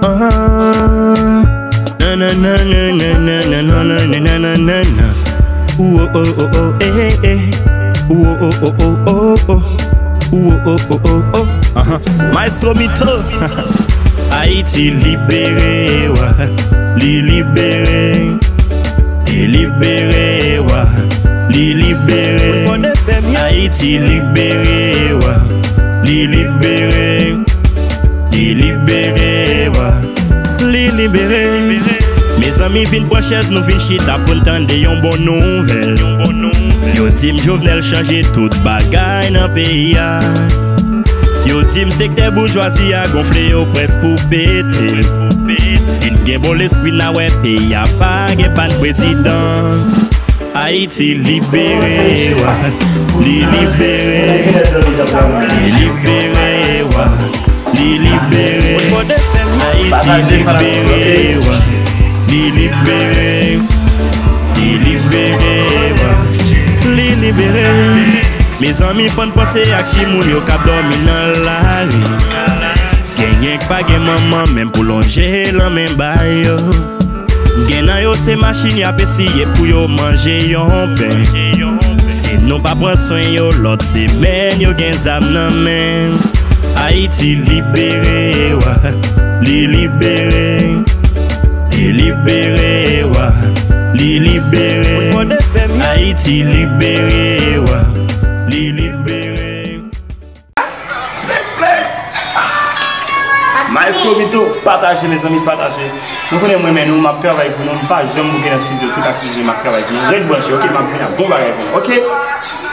Na na na na na na na na na na na na. Oh oh oh oh eh eh. Oh oh oh oh oh oh. Oh oh oh oh oh. Maestro Mito. Haïti libéré, wa. Li libéré. Li libéré, wa. Li libéré. Haïti libéré, wa. Li libéré. Li libéré, wa. Li libéré. Mes amis viennent pour chaise, nous viennent chita pour entendre yon bon nouvelle. Yo team Jovenel changer toute bagaille dans pays. Yo team secteur bourgeoisie a gonflé yo presque pour péter. Si n'gen bon l'esprit na ouais pays a pas gen pan président. Haïti libéré, wa. Li libéré. Li libéré, wa. Li libéré. Haïti libéré, wa. Li libéré. Li libéré, wa. Li libéré. Mes amis font penser à qui moun yo kap dormi dans la rue. Genyen pa gen maman même pour longer la même bay yo. Gen nan yo se machine y a essayer pour yo manger yon pain. Si non pas prend soin yo l'autre semaine yo gen zam nan men. Haïti libéré, wa. Li libéré. Li libéré, wa. Li libéré. Haïti libéré, wa. Li libéré. Maestro Mito, partagez mes amis, partagez. Nous connaissons moi-même, nous m'a travaillé pour nous, pas jamais bouquer dans le studio, tout à studio, m'a travaillé pour nous. Red branché, ok, m'a fait un bon bagage, ok?